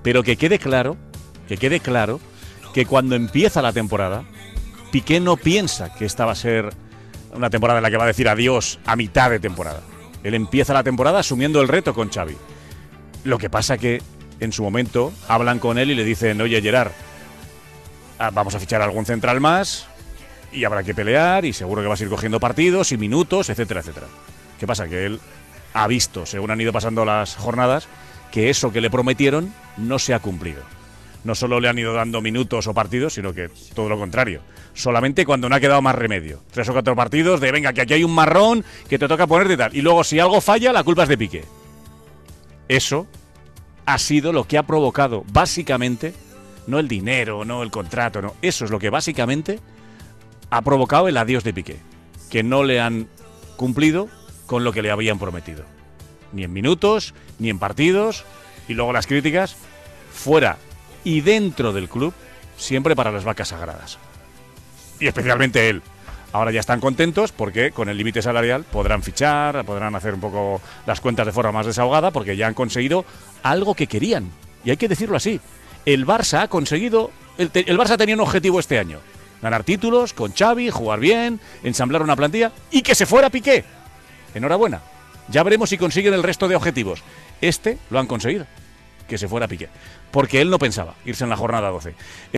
Pero que quede claro que cuando empieza la temporada, Piqué no piensa que esta va a ser una temporada en la que va a decir adiós a mitad de temporada. Él empieza la temporada asumiendo el reto con Xavi. Lo que pasa que en su momento hablan con él y le dicen, oye Gerard, vamos a fichar algún central más y habrá que pelear y seguro que vas a ir cogiendo partidos y minutos, etcétera, etcétera. ¿Qué pasa? Que él ha visto, según han ido pasando las jornadas, que eso que le prometieron no se ha cumplido. No solo le han ido dando minutos o partidos, sino que todo lo contrario. Solamente cuando no ha quedado más remedio. 3 o 4 partidos de, venga, que aquí hay un marrón que te toca ponerte y tal. Y luego, si algo falla, la culpa es de Piqué. Eso ha sido lo que ha provocado, básicamente, no el dinero, no el contrato, no. Eso es lo que básicamente ha provocado el adiós de Piqué. Que no le han cumplido con lo que le habían prometido. Ni en minutos, ni en partidos. Y luego las críticas fuera y dentro del club, siempre para las vacas sagradas. Y especialmente él. Ahora ya están contentos porque con el límite salarial podrán fichar, podrán hacer un poco las cuentas de forma más desahogada porque ya han conseguido algo que querían. Y hay que decirlo así. El Barça ha conseguido... El Barça tenía un objetivo este año. Ganar títulos con Xavi, jugar bien, ensamblar una plantilla y que se fuera Piqué. Enhorabuena. Ya veremos si consiguen el resto de objetivos. Este lo han conseguido. Que se fuera Piqué. Porque él no pensaba irse en la jornada 12.